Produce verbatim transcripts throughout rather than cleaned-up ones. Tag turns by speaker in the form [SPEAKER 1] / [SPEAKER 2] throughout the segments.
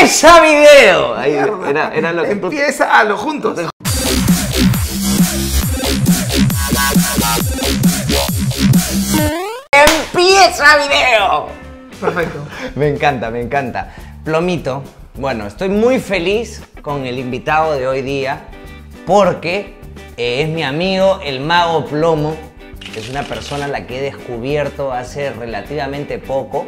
[SPEAKER 1] ¡Empieza video! Ahí era, era lo que
[SPEAKER 2] Empieza
[SPEAKER 1] tú...
[SPEAKER 2] a lo juntos.
[SPEAKER 1] ¡Empieza video!
[SPEAKER 2] Perfecto.
[SPEAKER 1] Me encanta, me encanta. Plomito, bueno, estoy muy feliz con el invitado de hoy día porque eh, es mi amigo el Mago Plomo. Es una persona a la que he descubierto hace relativamente poco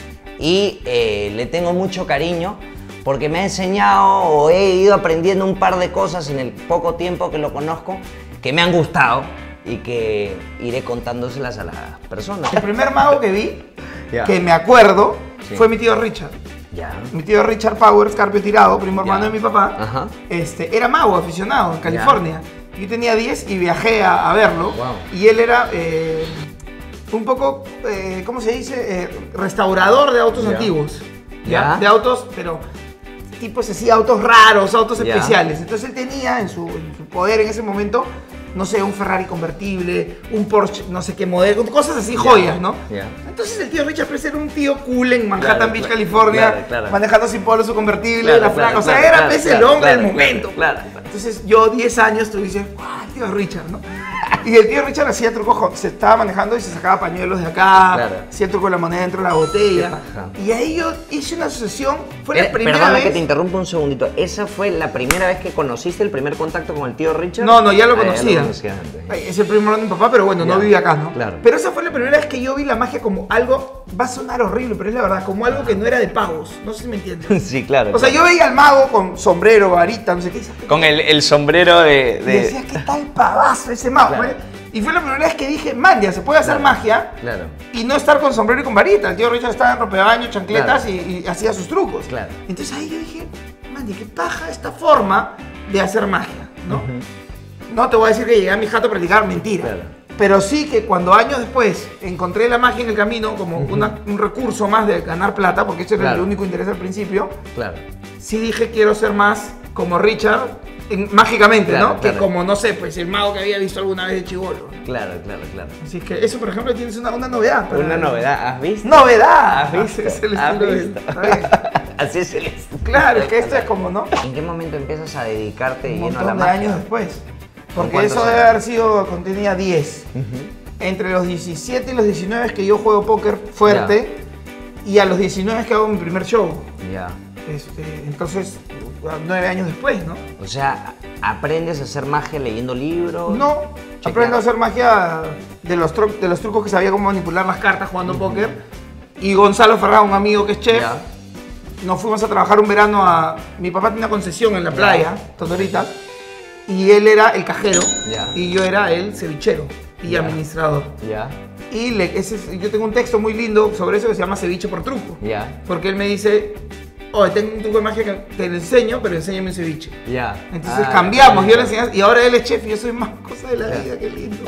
[SPEAKER 1] y eh, le tengo mucho cariño porque me ha enseñado o he ido aprendiendo un par de cosas en el poco tiempo que lo conozco que me han gustado y que iré contándoselas a las personas.
[SPEAKER 2] El primer mago que vi,
[SPEAKER 1] Ya.
[SPEAKER 2] que me acuerdo,
[SPEAKER 1] Sí.
[SPEAKER 2] fue mi tío Richard.
[SPEAKER 1] Ya.
[SPEAKER 2] Mi tío Richard Powers, Carpio Tirado, primo
[SPEAKER 1] Ya.
[SPEAKER 2] hermano de mi papá,
[SPEAKER 1] Ajá.
[SPEAKER 2] este, era mago aficionado en California. Yo tenía diez y viajé a, a verlo.
[SPEAKER 1] Wow.
[SPEAKER 2] Y él era eh, un poco, eh, ¿cómo se dice? Eh, restaurador de autos
[SPEAKER 1] Ya.
[SPEAKER 2] antiguos.
[SPEAKER 1] Ya.
[SPEAKER 2] ¿Ya? De autos, pero tipos así, autos raros, autos
[SPEAKER 1] Ya.
[SPEAKER 2] especiales. Entonces él tenía en su, en su poder en ese momento, no sé, un Ferrari convertible, un Porsche, no sé qué modelo, cosas así,
[SPEAKER 1] Ya.
[SPEAKER 2] joyas, ¿no?
[SPEAKER 1] Ya.
[SPEAKER 2] Entonces el tío Richard Press era un tío cool en Manhattan
[SPEAKER 1] Claro,
[SPEAKER 2] Beach,
[SPEAKER 1] claro,
[SPEAKER 2] California,
[SPEAKER 1] claro, claro.
[SPEAKER 2] manejando sin polo su convertible,
[SPEAKER 1] Claro,
[SPEAKER 2] la
[SPEAKER 1] claro,
[SPEAKER 2] flaca, o sea,
[SPEAKER 1] claro,
[SPEAKER 2] era
[SPEAKER 1] claro,
[SPEAKER 2] pues, el
[SPEAKER 1] claro,
[SPEAKER 2] hombre del
[SPEAKER 1] claro,
[SPEAKER 2] momento.
[SPEAKER 1] claro, claro.
[SPEAKER 2] Entonces yo, diez años, tú dices, ¡guau, el tío Richard!, ¿no? Y el tío Richard hacía trucos, con- se estaba manejando y se sacaba pañuelos de acá,
[SPEAKER 1] Claro.
[SPEAKER 2] hacía truco de la moneda dentro de la botella.
[SPEAKER 1] Qué paja.
[SPEAKER 2] Y ahí yo hice una asociación, fue
[SPEAKER 1] Eh,
[SPEAKER 2] la primera
[SPEAKER 1] perdona
[SPEAKER 2] vez...
[SPEAKER 1] que te interrumpa un segundito. ¿Esa fue la primera vez que conociste el primer contacto con el tío Richard?
[SPEAKER 2] No, no, ya lo
[SPEAKER 1] Ah,
[SPEAKER 2] conocía.
[SPEAKER 1] conocías antes.
[SPEAKER 2] Ay, es el primo hermano de mi papá, pero bueno,
[SPEAKER 1] Ya.
[SPEAKER 2] no vivía acá, ¿no?
[SPEAKER 1] Claro.
[SPEAKER 2] Pero esa fue la primera vez que yo vi la magia como algo, va a sonar horrible, pero es la verdad, como algo que no era de pagos. No sé si me entiendes.
[SPEAKER 1] Sí, claro.
[SPEAKER 2] O sea, yo
[SPEAKER 1] claro.
[SPEAKER 2] veía al mago con sombrero, varita, no sé qué.
[SPEAKER 1] Con el, el sombrero de...
[SPEAKER 2] Y
[SPEAKER 1] de-
[SPEAKER 2] decía, ¿qué tal pavazo ese mago?
[SPEAKER 1] Claro.
[SPEAKER 2] ¿Vale? Y fue la primera vez que dije, man, ya se puede hacer
[SPEAKER 1] Claro,
[SPEAKER 2] magia
[SPEAKER 1] claro.
[SPEAKER 2] y no estar con sombrero y con varita. El tío Richard estaba en rompebaños, chancletas
[SPEAKER 1] Claro.
[SPEAKER 2] y, y hacía sus trucos.
[SPEAKER 1] Claro.
[SPEAKER 2] Entonces ahí yo dije, man, qué paja esta forma de hacer magia, ¿no? No te voy a decir que llegué a mi jato a practicar, mentira.
[SPEAKER 1] Claro.
[SPEAKER 2] Pero sí que cuando años después encontré la magia en el camino como una- un recurso más de ganar plata, porque ese era
[SPEAKER 1] Claro.
[SPEAKER 2] el único interés al principio,
[SPEAKER 1] Claro.
[SPEAKER 2] sí dije quiero ser más como Richard, en- mágicamente,
[SPEAKER 1] Claro,
[SPEAKER 2] ¿no?
[SPEAKER 1] claro.
[SPEAKER 2] Que como, no sé, pues el mago que había visto alguna vez de chibolo.
[SPEAKER 1] Claro, claro, claro.
[SPEAKER 2] Así que eso, por ejemplo, tienes una, una novedad. para-
[SPEAKER 1] Una novedad, ¿has visto?
[SPEAKER 2] ¡Novedad!
[SPEAKER 1] ¿Has visto?
[SPEAKER 2] Así es el
[SPEAKER 1] ¿Has
[SPEAKER 2] estilo de-
[SPEAKER 1] visto?
[SPEAKER 2] está bien.
[SPEAKER 1] Así es el estilo.
[SPEAKER 2] Claro, es que esto es como, ¿no?
[SPEAKER 1] ¿En qué momento empiezas a dedicarte
[SPEAKER 2] Un
[SPEAKER 1] lleno a la
[SPEAKER 2] montón de
[SPEAKER 1] magia?
[SPEAKER 2] años después. Porque
[SPEAKER 1] cuántos
[SPEAKER 2] eso debe
[SPEAKER 1] años?
[SPEAKER 2] haber sido cuando tenía diez. Entre los diecisiete y los diecinueve es que yo juego póker fuerte y a los diecinueve es que hago mi primer show.
[SPEAKER 1] Ya.
[SPEAKER 2] Este, entonces, nueve años después, ¿no?
[SPEAKER 1] O sea, ¿aprendes a hacer magia leyendo libros?
[SPEAKER 2] No,
[SPEAKER 1] Chequea.
[SPEAKER 2] aprendo a hacer magia de los, tru- de los trucos que sabía cómo manipular las cartas jugando póker. Y Gonzalo Ferrao, un amigo que es chef,
[SPEAKER 1] Ya.
[SPEAKER 2] nos fuimos a trabajar un verano a... Mi papá tenía una concesión en la playa, Tondorita, y él era el cajero
[SPEAKER 1] Ya.
[SPEAKER 2] y yo era el cevichero y
[SPEAKER 1] Ya.
[SPEAKER 2] administrador.
[SPEAKER 1] Ya.
[SPEAKER 2] Y le- ese es- yo tengo un texto muy lindo sobre eso que se llama Ceviche por Truco.
[SPEAKER 1] Ya.
[SPEAKER 2] Porque él me dice, oye, tengo un truco de magia que te lo enseño, pero enséñame un ceviche.
[SPEAKER 1] Ya.
[SPEAKER 2] Entonces
[SPEAKER 1] Ah,
[SPEAKER 2] cambiamos,
[SPEAKER 1] ya.
[SPEAKER 2] yo le enseñé, y ahora él es chef y yo soy más cosa de la
[SPEAKER 1] Ya.
[SPEAKER 2] vida, qué lindo.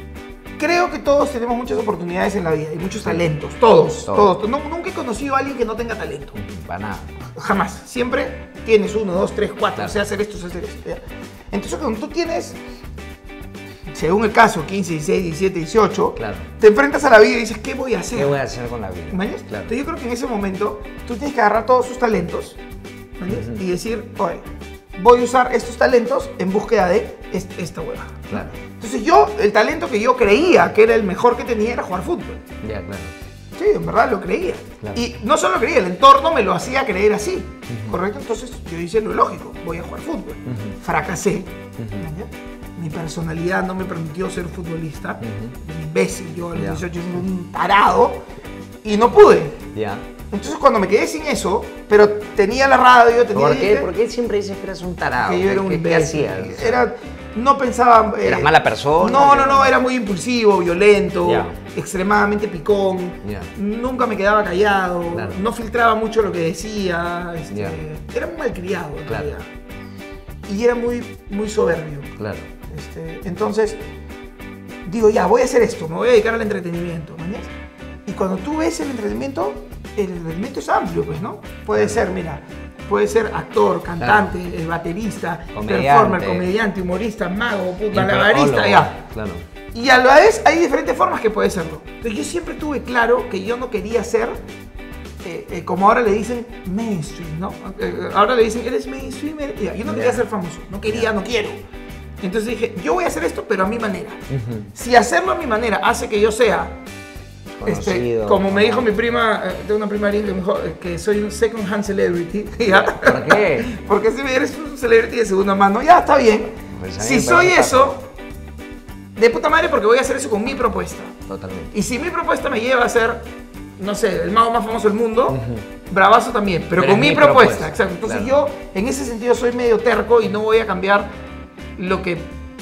[SPEAKER 2] Creo que todos tenemos muchas oportunidades en la vida y muchos talentos, todos,
[SPEAKER 1] Todos.
[SPEAKER 2] todos. No- nunca he conocido a alguien que no tenga talento,
[SPEAKER 1] Para nada.
[SPEAKER 2] jamás. Siempre tienes uno, dos, tres, cuatro,
[SPEAKER 1] Claro.
[SPEAKER 2] sé hacer esto, sé hacer esto. ¿ya? Entonces cuando tú tienes, según el caso, quince, dieciséis, diecisiete, dieciocho,
[SPEAKER 1] Claro.
[SPEAKER 2] te enfrentas a la vida y dices, ¿qué voy a hacer?
[SPEAKER 1] ¿Qué voy a hacer con la vida?
[SPEAKER 2] ¿Mañas?
[SPEAKER 1] Claro.
[SPEAKER 2] Entonces yo creo que en ese momento tú tienes que agarrar todos sus talentos, ¿mañas?
[SPEAKER 1] Ujú.
[SPEAKER 2] Y decir, oye, voy a usar estos talentos en búsqueda de est- esta hueva.
[SPEAKER 1] Claro.
[SPEAKER 2] Entonces yo, el talento que yo creía que era el mejor que tenía era jugar fútbol.
[SPEAKER 1] Ya, claro.
[SPEAKER 2] Sí, en verdad lo creía.
[SPEAKER 1] Claro.
[SPEAKER 2] Y no solo lo creía, el entorno me lo hacía creer así. ¿Correcto? Entonces yo hice lo lógico, voy a jugar fútbol.
[SPEAKER 1] Ujú.
[SPEAKER 2] Fracasé.
[SPEAKER 1] Ujú.
[SPEAKER 2] ¿mañas? Mi personalidad no me permitió ser futbolista.
[SPEAKER 1] Ujú.
[SPEAKER 2] Un imbécil, yo a los
[SPEAKER 1] Ya.
[SPEAKER 2] dieciocho era un tarado. Y no pude.
[SPEAKER 1] Ya.
[SPEAKER 2] Entonces cuando me quedé sin eso, pero tenía la radio, tenía...
[SPEAKER 1] ¿Por qué, ¿Por qué siempre dices que eras un tarado?
[SPEAKER 2] Que yo era un
[SPEAKER 1] ¿Qué, qué
[SPEAKER 2] imbécil.
[SPEAKER 1] hacías?
[SPEAKER 2] Era, no pensaba... eh,
[SPEAKER 1] ¿Eras mala persona?
[SPEAKER 2] No, no, no, era muy impulsivo, violento,
[SPEAKER 1] Ya.
[SPEAKER 2] extremadamente picón.
[SPEAKER 1] Ya.
[SPEAKER 2] Nunca me quedaba callado,
[SPEAKER 1] Claro.
[SPEAKER 2] no filtraba mucho lo que decía. este,
[SPEAKER 1] Ya.
[SPEAKER 2] Era muy malcriado, en
[SPEAKER 1] Claro.
[SPEAKER 2] realidad. Y era muy, muy soberbio.
[SPEAKER 1] Claro.
[SPEAKER 2] Este, entonces, digo, ya, voy a hacer esto, me voy a dedicar al entretenimiento, ¿mañas? Y cuando tú ves el entretenimiento, el entretenimiento es amplio, pues, ¿no? Puede ser, mira, puede ser actor, cantante, el baterista,
[SPEAKER 1] Comediante.
[SPEAKER 2] performer, comediante, humorista, mago, puta, malabarista,
[SPEAKER 1] Imprególogo.
[SPEAKER 2] ya.
[SPEAKER 1] Claro.
[SPEAKER 2] Y a la vez hay diferentes formas que puede serlo. Entonces yo siempre tuve claro que yo no quería ser eh, eh, como ahora le dicen mainstream, ¿no? Eh, ahora le dicen, eres mainstream. Eres... Yo no quería ser famoso, no quería, yeah. no quiero. Entonces dije, yo voy a hacer esto, pero a mi manera. Uh-huh. Si hacerlo a mi manera hace que yo sea, este, como me dijo mi prima, eh, tengo una prima que me dijo que soy un second hand celebrity. ¿Ya?
[SPEAKER 1] ¿Por qué?
[SPEAKER 2] Porque si eres un celebrity de segunda mano, ya está bien. Pues si soy eso, de puta madre, porque voy a hacer eso con mi propuesta.
[SPEAKER 1] Totalmente.
[SPEAKER 2] Y si mi propuesta me lleva a ser, no sé, el mago más famoso del mundo, uh-huh. bravazo también, pero, pero con mi, mi propuesta. propuesta. Exacto. Entonces claro. yo, en ese sentido, soy medio terco y no voy a cambiar lo que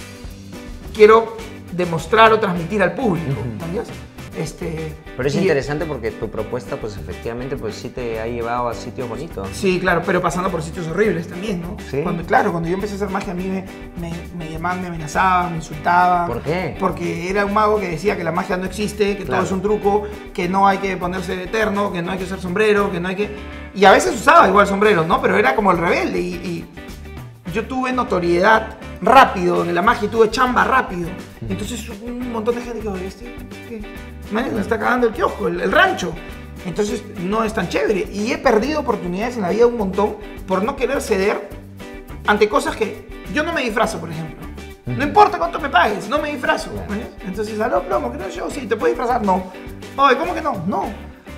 [SPEAKER 2] quiero demostrar o transmitir al público. ¿Entiendes? Este,
[SPEAKER 1] pero es interesante porque tu propuesta, pues efectivamente, pues sí te ha llevado a sitios bonitos.
[SPEAKER 2] Sí, claro, pero pasando por sitios horribles también, ¿no? ¿Sí? Cuando, claro, cuando yo empecé a hacer magia, a mí me, me, me llamaban, me amenazaban, me insultaban.
[SPEAKER 1] ¿Por qué?
[SPEAKER 2] Porque era un mago que decía que la magia no existe, que claro. todo es un truco, que no hay que ponerse eterno, que no hay que usar sombrero, que no hay que... Y a veces usaba igual sombrero, ¿no? Pero era como el rebelde y, y yo tuve notoriedad rápido en la magia y tuve chamba rápido. Entonces un montón de gente que oye, este, ¿qué? Man, me está cagando el kiosco, el, el rancho. Entonces no es tan chévere. Y he perdido oportunidades en la vida un montón por no querer ceder ante cosas que yo no me disfrazo, por ejemplo. No importa cuánto me pagues, no me disfrazo. ¿Vale? Entonces, aló, plomo, ¿qué no yo? Sí, ¿te puedes disfrazar? No. Oye, ¿cómo que no? No.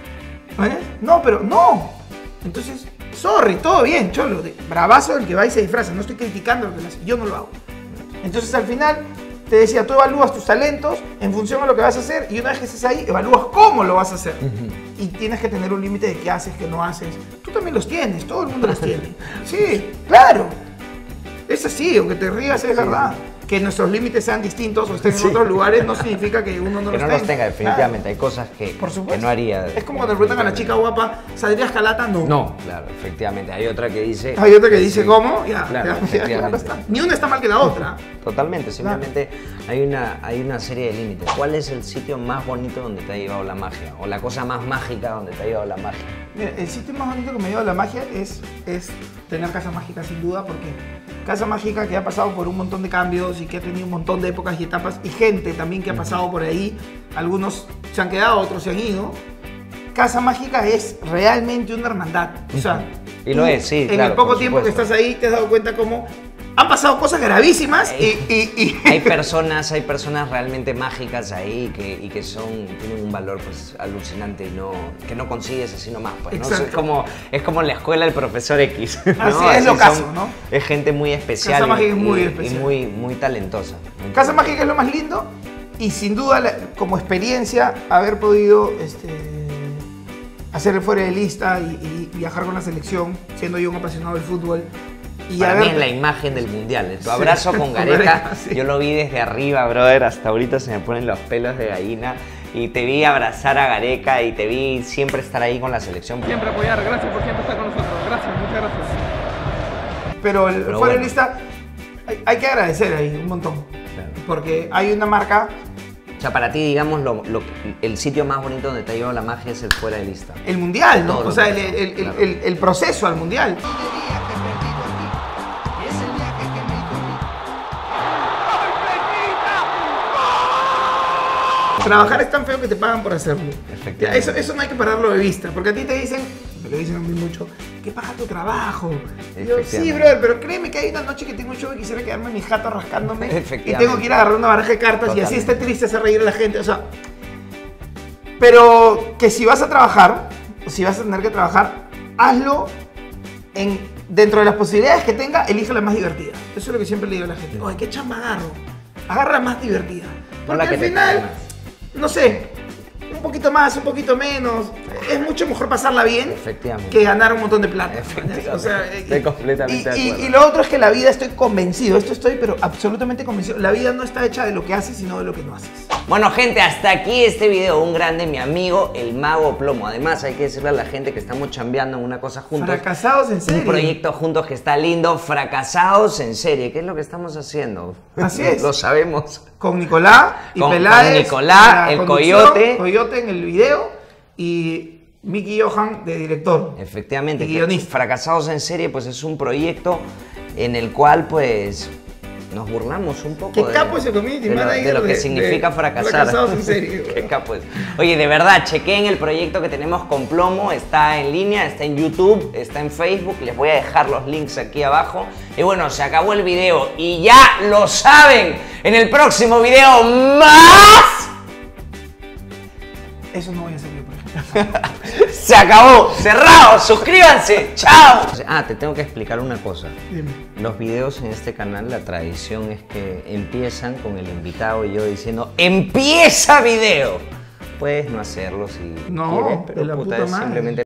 [SPEAKER 2] ¿Vale? No, pero no. Entonces, sorry, todo bien, cholo. Bravazo el que va y se disfraza. No estoy criticando lo que lo hace. Yo no lo hago. Entonces, al final, te decía, tú evalúas tus talentos en función a lo que vas a hacer y una vez que estés ahí, evalúas cómo lo vas a hacer. Uh-huh. Y tienes que tener un límite de qué haces, qué no haces. Tú también los tienes, todo el mundo los tiene. Sí, claro. Es así, aunque te rías, es verdad. Que nuestros límites sean distintos o estén en sí. otros lugares no significa que uno no
[SPEAKER 1] que
[SPEAKER 2] los
[SPEAKER 1] no
[SPEAKER 2] tenga.
[SPEAKER 1] los tenga, definitivamente. Claro. Hay cosas que,
[SPEAKER 2] Por supuesto.
[SPEAKER 1] que no haría.
[SPEAKER 2] Es como cuando le preguntan a la chica guapa, ¿saldrías calata? No.
[SPEAKER 1] No, claro, efectivamente. Hay otra que dice...
[SPEAKER 2] Hay otra que dice, sí. ¿cómo? Ya,
[SPEAKER 1] claro,
[SPEAKER 2] ya, ya, claro está. Ni una está mal que la otra.
[SPEAKER 1] Totalmente, simplemente claro. hay, una, hay una serie de límites. ¿Cuál es el sitio más bonito donde te ha llevado la magia? O la cosa más mágica donde te ha llevado la magia.
[SPEAKER 2] Mira, el sitio más bonito que me ha llevado la magia es, es tener Casa Mágica, sin duda, porque Casa Mágica que ha pasado por un montón de cambios y que ha tenido un montón de épocas y etapas, y gente también que ha pasado por ahí, algunos se han quedado, otros se han ido. Casa Mágica es realmente una hermandad. O sea,
[SPEAKER 1] y lo es, sí,
[SPEAKER 2] en
[SPEAKER 1] claro,
[SPEAKER 2] el poco tiempo que estás ahí te has dado cuenta cómo han pasado cosas gravísimas
[SPEAKER 1] hay,
[SPEAKER 2] y, y, y...
[SPEAKER 1] Hay personas, hay personas realmente mágicas ahí que, y que son, tienen un valor pues alucinante y no, que no consigues así nomás. Pues, ¿no? Es, como, es como en la escuela el profesor X. ¿no?
[SPEAKER 2] Así es lo caso, ¿no?
[SPEAKER 1] Es gente muy especial.
[SPEAKER 2] Casa Mágica es muy
[SPEAKER 1] y,
[SPEAKER 2] especial.
[SPEAKER 1] Y muy, muy talentosa. Muy
[SPEAKER 2] Casa
[SPEAKER 1] talentosa.
[SPEAKER 2] Mágica es lo más lindo y sin duda la, como experiencia haber podido este, hacer el fuera de lista y, y viajar con la selección, siendo yo un apasionado del fútbol. Y
[SPEAKER 1] Para
[SPEAKER 2] ver...
[SPEAKER 1] mí es la imagen del mundial. Tu abrazo sí, con Gareca, sí. Yo lo vi desde arriba, brother. Hasta ahorita se me ponen los pelos de gallina. Y te vi abrazar a Gareca y te vi siempre estar ahí con la selección.
[SPEAKER 3] Siempre apoyar, gracias por siempre estar con nosotros. Gracias, muchas gracias.
[SPEAKER 2] Pero el Pero fuera bueno. de lista hay, hay que agradecer ahí un montón. Claro. Porque hay una marca...
[SPEAKER 1] O sea, para ti, digamos, lo, lo, el sitio más bonito donde te ha llevado la magia es el fuera de lista.
[SPEAKER 2] El mundial, ¿no? O sea, el, el, el, claro. el, el proceso al mundial. Trabajar es tan feo que te pagan por hacerlo. Eso, eso no hay que pararlo de vista, porque a ti te dicen, me lo dicen a mí mucho, que paga tu trabajo. Y yo, sí, brother, pero créeme que hay una noche que tengo un show y quisiera quedarme en mi jato rascándome y tengo que ir a agarrar una baraja de cartas Totalmente. Y así esté triste hacer reír a la gente, o sea... Pero que si vas a trabajar, o si vas a tener que trabajar, hazlo en, dentro de las posibilidades que tenga, elige la más divertida. Eso es lo que siempre le digo a la gente. Oye, ¿qué chamba agarro? Agarra la más divertida. Porque al final... No sé, un poquito más, un poquito menos. Es mucho mejor pasarla bien que ganar un montón de plata.
[SPEAKER 1] O sea, estoy completamente
[SPEAKER 2] y,
[SPEAKER 1] de acuerdo.
[SPEAKER 2] Y, y lo otro es que la vida, estoy convencido, esto estoy pero absolutamente convencido. La vida no está hecha de lo que haces, sino de lo que no haces.
[SPEAKER 1] Bueno, gente, hasta aquí este video. Un grande, mi amigo, el Mago Plomo. Además, hay que decirle a la gente que estamos chambeando en una cosa juntos.
[SPEAKER 2] Fracasados en serie.
[SPEAKER 1] Un proyecto juntos que está lindo. Fracasados en serie. ¿Qué es lo que estamos haciendo?
[SPEAKER 2] Así es.
[SPEAKER 1] Lo sabemos.
[SPEAKER 2] Con Nicolás y
[SPEAKER 1] con,
[SPEAKER 2] Peláez.
[SPEAKER 1] Con Nicolás, el Coyote.
[SPEAKER 2] Coyote en el video y Mickey Johan de director.
[SPEAKER 1] Efectivamente.
[SPEAKER 2] Y guionista.
[SPEAKER 1] Fracasados en serie, pues es un proyecto en el cual, pues... nos burlamos un poco
[SPEAKER 2] Qué
[SPEAKER 1] de,
[SPEAKER 2] capo ese community
[SPEAKER 1] de lo,
[SPEAKER 2] manager
[SPEAKER 1] de lo que
[SPEAKER 2] de-
[SPEAKER 1] significa
[SPEAKER 2] de
[SPEAKER 1] fracasar.
[SPEAKER 2] fracasados en serie.
[SPEAKER 1] Qué capo es. Oye, de verdad, chequen el proyecto que tenemos con Plomo, está en línea, está en YouTube, está en Facebook, les voy a dejar los links aquí abajo. Y bueno, se acabó el video y ya lo saben, en el próximo video más...
[SPEAKER 2] Eso no voy a hacer yo, por ejemplo.
[SPEAKER 1] Se acabó, cerrado, suscríbanse, chao. Ah, te tengo que explicar una cosa.
[SPEAKER 2] Dime.
[SPEAKER 1] Los videos en este canal, la tradición es que empiezan con el invitado y yo diciendo ¡empieza video! Puedes no hacerlo si
[SPEAKER 2] No,
[SPEAKER 1] quieres, pero
[SPEAKER 2] de la
[SPEAKER 1] puta,
[SPEAKER 2] puta
[SPEAKER 1] es
[SPEAKER 2] madre.
[SPEAKER 1] simplemente